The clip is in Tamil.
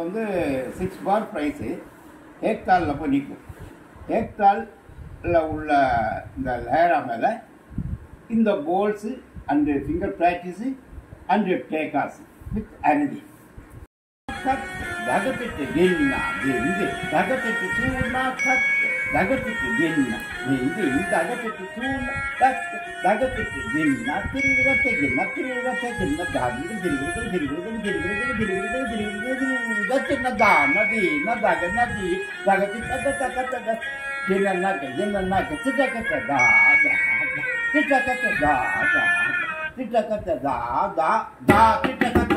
வந்து 6 பார் ப்ரைஸு ஏக்தாலில் போய் நிற்கும். ஏக்தாலில் உள்ள இந்த லேரா மேலே இந்த போல்ஸு அண்டு ஃபிங்கர் ப்ராக்டிஸு அண்டு டேக்காஸு வித் அனதி தகத்திட்டு என்ன எங்கு தகத்திட்டு தூணா கத்து தகத்திட்டு என்ன எங்கு இந்த அகத்திட்டு தூணா கத்து தகத்திட்டு என்ன திருவிழத்தை என்ன திருவிழத்தை என்ன தாங்க திருவிழத்தை திருவிழத்தை திருவிழத்தை திருவிழத்தை திருவிழத்தை சின்ன தான தீன தக நதி தகத்தி தக தக தக என்னன்னாக்க என்னன்னாக்க சிட்டக்கத்த தா சிட்டக்கத்த தா திட்டக்கத்த தா தா தா திட்டக்கத்த